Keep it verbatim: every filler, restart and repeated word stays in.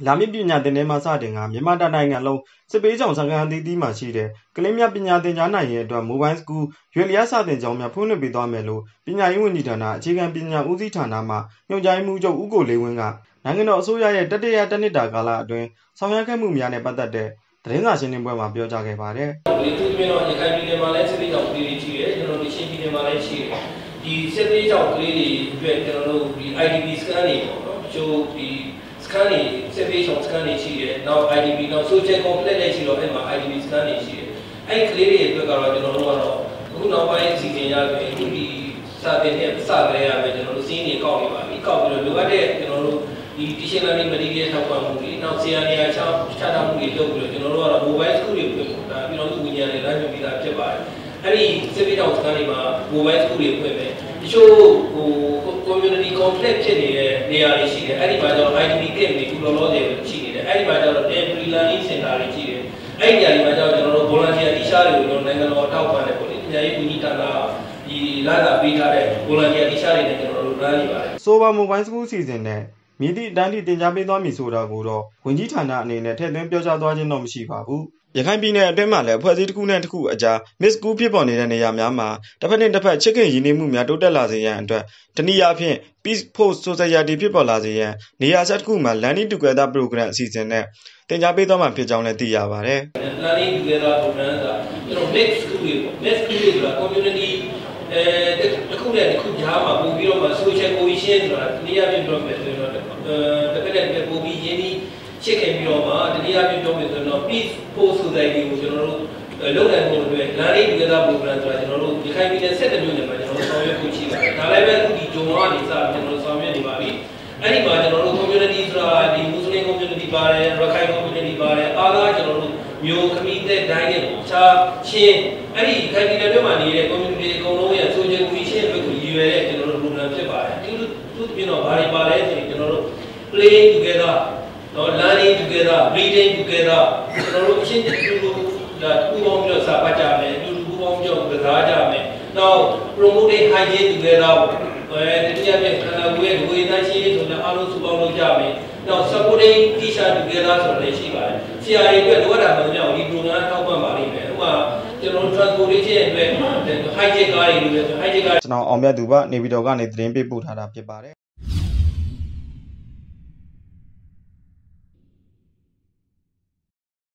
လာမည့်ပညာသင်ထဲမှာစတင်ကမြန်မာနိုင်ငံလုံးစစ်ပေးကြောင်စကန်အသီးသီးမှာရှိတဲ့ကလေးများပညာသင်ကြားနိုင်ရေးအတွက် Mobile School ရွေလျားစာသင်ကျောင်းများဖွင့်လှစ်ပေးသွားမယ်လို့ပညာရေးဝန်ကြီးဌာနအခြေခံပညာဦးစီးဌာနမှညွှန်ကြားမှုချုပ်ဦးကိုလေးဝင်းကနိုင်ငံတော်အစိုးရရဲ့တတိယတစ်နှစ်တာကာလအတွင်းဆောင်ရွက်ခဲ့မှုများနဲ့ပတ်သက်တဲ့သတင်းစာရှင်းလင်းပွဲမှာပြောကြားခဲ့ပါတယ်။ဒီသူမျိုးတော့ရခိုင်ပြည်နယ်မှာလည်းစစ်ပေးကြောင်ကလေးတွေရှိတယ်ကျွန်တော်တို့ရှင်းပြည်နယ်မှာလည်းရှိတယ်။ဒီစစ်ပေးကြောင်ကလေးတွေအတွက်ကျွန်တော်တို့ဒီ I D P scan တွေပေါ့နော်။ချို့ဒီ scan တွေစစ်ပေးကြောင် scan တွေရှိတယ်။နောက် I D P နောက် social complex လည်းရှိတော့အဲ့မှာ I D P scan တွေရှိတယ်။အဲ့ကလေးတွေအတွက်ကတော့ကျွန်တော်တို့ကတော့အခုနောက်ပိုင်းအစီအစဉ်ရပြီဒီစာသင်တဲ့စကြရမယ်ကျွန်တော်တို့စီးနေကောက်နေပါပြီ။ကောက်ပြီးတော့လိုအပ်တဲ့ကျွန်တော်တို့ဒီ teaching learning material ထောက်ပံ့မှုတွေနောက်ဆရာနေရာချားချထားမှုတွေလုပ်ပြီးတော့ကျွန်တော်တို့ကတော့ mobile school တွေဖွင့်ဖို့ဒါပြည်တော်စုဝန်ကြီးတွေလမ်းညွှန်ပြီးသားဖြစ်ပါတယ်။အဲ့ဒီစစ်ပေးတောင်စခန်းတွေမှာ mobile school တွေဖွင့်မယ်။တချို့ဟို community complex ဖြစ်နေတဲ့နေရာတွေရှိတယ်။အဲ့ဒီမှာကျတော့ I D P camp တွေခုလောလောဆယ်ရှိနေတယ်။အဲ့ဒီမှာကျတော့ temporary learning center တွေရှိတယ်။အဲ့ဒီနေရာတွေမှာကျတော့ကျွန်တော်တို့ volunteer teacher တွေကိုတော့နိုင်ငံတော်အထောက်အပံ့နဲ့ပေါ့လေ။ပညာရေးဝန်ကြီးဌာနဒီလာတာပေးထားတဲ့ volunteer teacher တွေနဲ့ကျွန်တော်တို့ run နေပါတယ်။ Sober Mobile School စီစဉ်တဲ့မြည်သည့်အတန်းထိတင် जाပေးသွားမည်ဆိုတာကိုတော့ဝန်ကြီးဌာနအနေနဲ့ထည့်သွင်းပြောကြားသွားခြင်းတော့မရှိပါဘူး။ရခိုင်ပြည်နယ်အတွင်းမှာလည်းအဖွဲ့အစည်းတစ်ခုနဲ့တစ်ခုအကြား Miss School ဖြစ်ပေါ်နေတဲ့နေရာများမှာတစ်ဖက်နဲ့တစ်ဖက်ချစ်ခင်ရင်းနှီးမှုများတိုးတက်လာစေရန်အတွက်တနည်းအားဖြင့် Peace Post Society ဖြစ်ပေါ်လာစေရန်နေရာဆက်တစ်ခုမှာ Learning Together Program အစီအစဉ်နဲ့တင် जाပေးသွားမှာဖြစ်ကြောင်းလည်းသိရပါတယ်။ Learning Together Program ကကျွန်တော် Mix School တွေပေါ့ Mix School တွေဆိုတာ community အဲတစ်ခုနဲ့တစ်ခုကြားမှာပို့ပြီးတော့မှ social cohesion ဆိုတာတနည်းအားဖြင့်ပြောမယ်ဆိုရင်တော့အဲတစ်ဖက်နဲ့ပို့ပြီးရင်းနှီးချစ်ခင်ပြီးတော့မှတနည်းအားဖြင့်ပြောမယ်ဆိုရင်တော့ Peace Post Society ကိုကျွန်တော်တို့လုပ်နိုင်ဖို့အတွက် Learning Together Program ဆိုတာကျွန်တော်တို့ဒီခိုင်ပြည်နယ်ဆက်တဲ့မြို့နယ်မှာကျွန်တော်တို့ဆောင်ရွက်ဖို့ရှိပါတယ်။ဒါလည်းပဲအခုဒီဂျုံကနေစကျွန်တော်တို့ဆောင်ရွက်နေပါပြီ။အဲ့ဒီမှာကျွန်တော်တို့ community ဆိုတာဒီ Muslim community ပါတယ်၊ Rakhine community ပါတယ်။အားလုံးကျွန်တော်တို့မျိုးခမီးတဲ့တိုင်းနဲ့ခြားချင်းအဲ့ဒီခိုင်ပြည်နယ်မြို့မှာနေတဲ့ community အကုန်လုံးရဲ့ social cohesion အတွက်ကိုရည်ရွယ်တဲ့ကျွန်တော်တို့ program ဖြစ်ပါတယ်။ဒီလိုသူပြင်တော့ဘာတွေပါလဲဆိုရင်ကျွန်တော်တို့ playing together နော် learning together reading together ကျွန်တော်တို့အရှင်းတူတူဒါပူပေါင်းပြီးတော့စာပတ်ကြမယ်တူတူပူပေါင်းပြီးတော့ကစားကြမယ်နောက် promoting hygiene together အဲဒီတရားပြခန္ဓာကိုယ်ရဲ့ဝေဒနာရှိရေးဆိုတော့အားလုံးစုပေါင်းလုပ်ကြမယ်နောက် supporting teacher together ဆိုတော့လည်းရှိပါတယ်ဆရာတွေအတွက်လိုအပ်တာမှန်သမျှဒီ program ထောက်ပံ့ပါလိမ့်မယ်ဥပမာကျွန်တော် transportation အတွက် hygiene ကားတွေလိုပဲ hygiene ကားကျွန်တော်အောင်မြတ်သူပါနေပြည်တော်ကနေသတင်းပေးပို့ထားတာဖြစ်ပါတယ်